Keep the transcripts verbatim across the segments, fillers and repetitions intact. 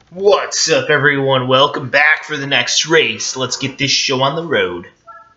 What's up, everyone? Welcome back for the next race. Let's get this show on the road.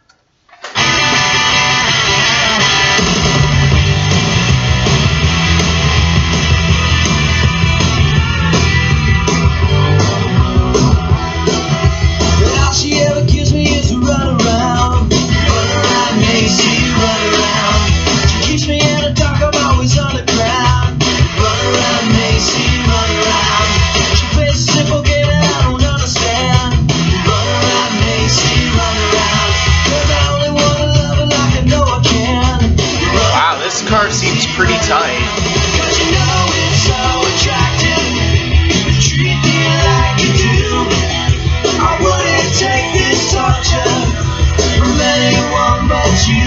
All she ever gives me is a run around, run around, Macy, run around. She keeps me in the dark, I'm always on the ground. Run around, Macy, run around. She plays a simple game that I don't understand. Run around, Macy, run around. 'Cause I only wanna love her like I know I can. Run Wow, this car seems pretty tight. 'cause you know it's so attractive. You treat me like you do. I wouldn't take this torture from anyone but you.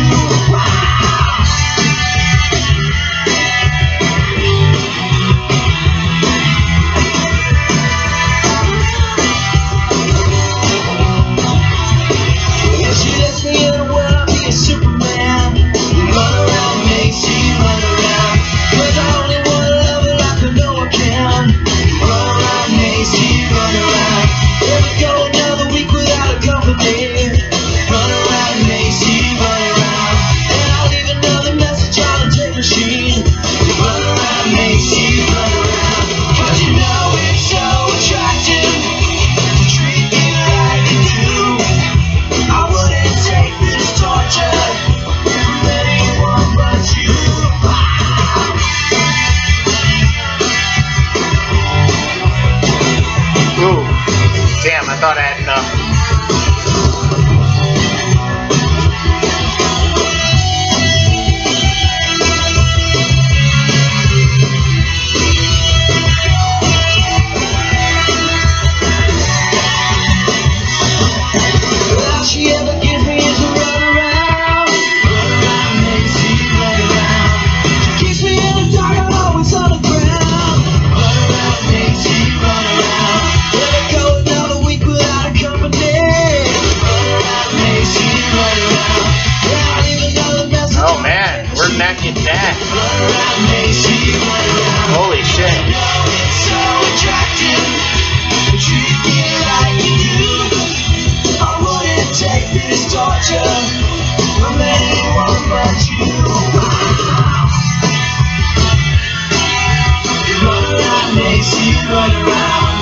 If she lets me in the world, I'll be a Superman. Run around, Macy, run around. 'Cause I only wanna love her like I know I can. Run around, Macy, run around. Never go another week without a company. Run around, Macy, run around. And I'll leave another message on the tape machine. Run around, Macy, run around. 'Cause you know it's so attractive to treat me like you do. I wouldn't take this torture from anyone but you. Ooh, damn, I thought I had enough. All she ever gives me is a run around, run around, Macy, run around. She keeps me in the dark, I'm always on the ground. Run around, Macy, run around. Never go another week without a company. Run around, Macy, run around. Yeah, I'll leave another message. Oh man, we're neck and neck. Run around, Macy, run around. Holy shit. You know it's so attractive to treat me like you do. I wouldn't take this torture from anyone but you. Run around, Macy, run around.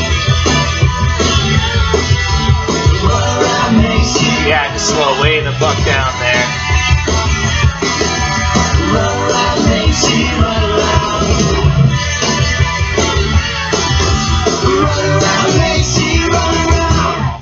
Run around, Macy. Yeah, I just slow way the fuck down there. Run around, Macy, run around. Run around, Macy, run around.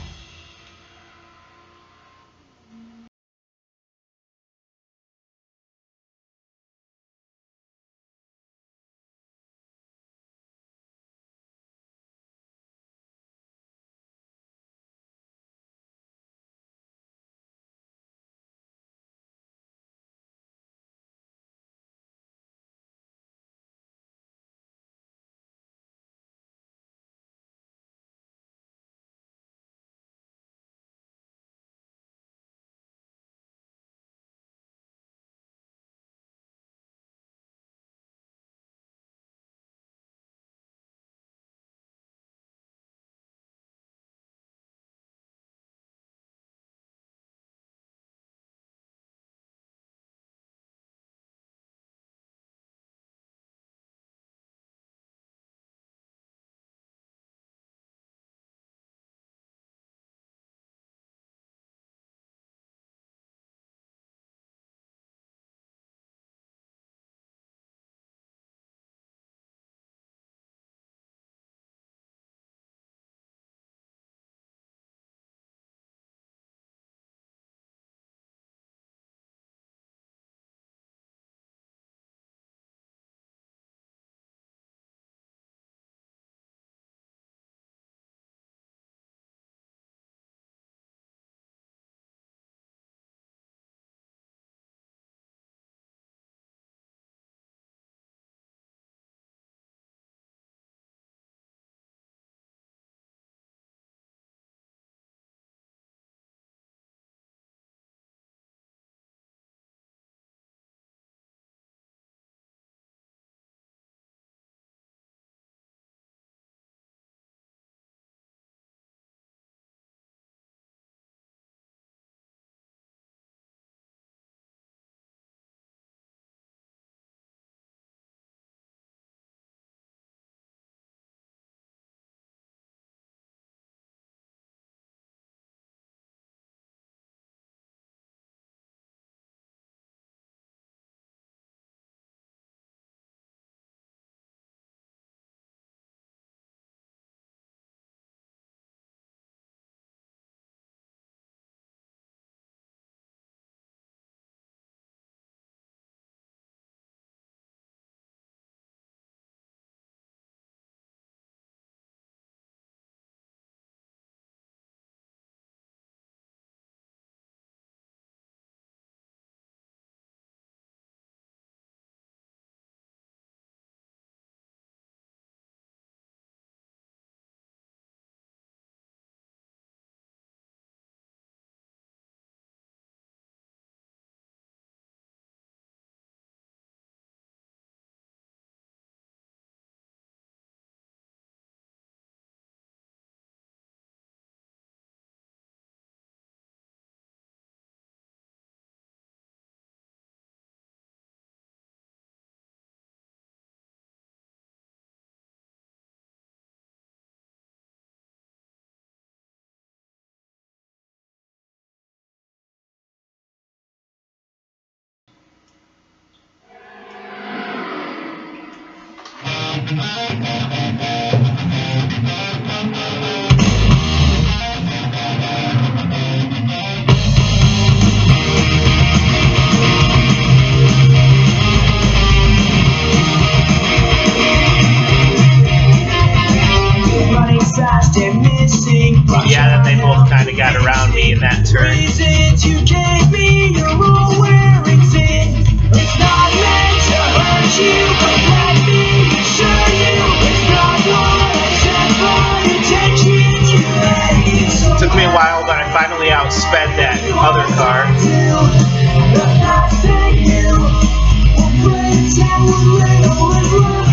Yeah, then they both kind of got around me in that turn. Reasons you gave me, you're all wearing thin. It's not meant to hurt you, but let me assure you, it's not what I said, but intention to let you. So Took me a while, but I finally outsped that other car. the past and you will play down a little and run.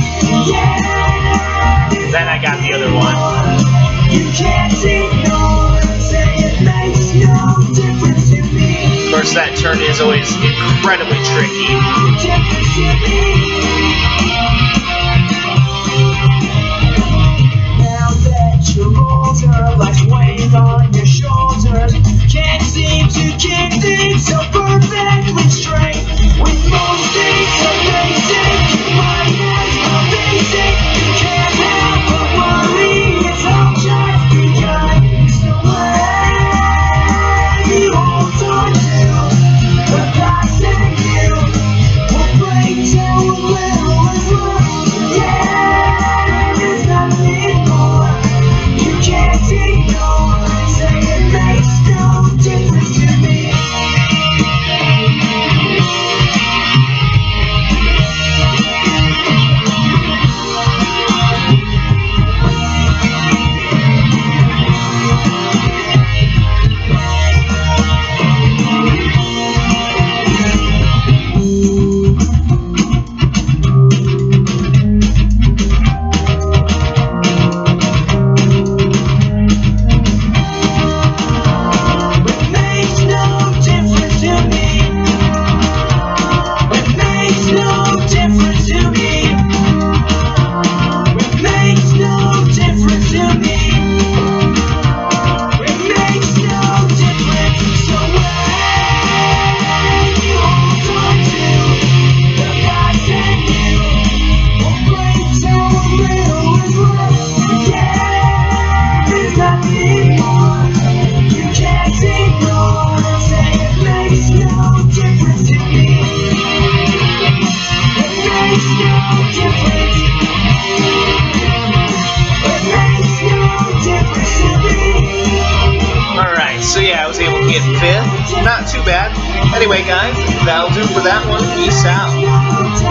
Yeah. Then I got the other one. You can't ignore, say it makes no difference to me. Of course, that turn is always incredibly tricky. Difference to me. Now that you're older, life's weighing on your shoulders. Can't seem to keep things so perfectly straight. With most things so basic, your mind has no basic. You can't help but worry, it's all just begun. So let me hold on to the past and you will break down a little as well. Yeah, there's nothing more you can't ignore. Say it makes no difference to me. So yeah, I was able to get fifth. Not too bad. Anyway, guys, that'll do for that one. Peace out.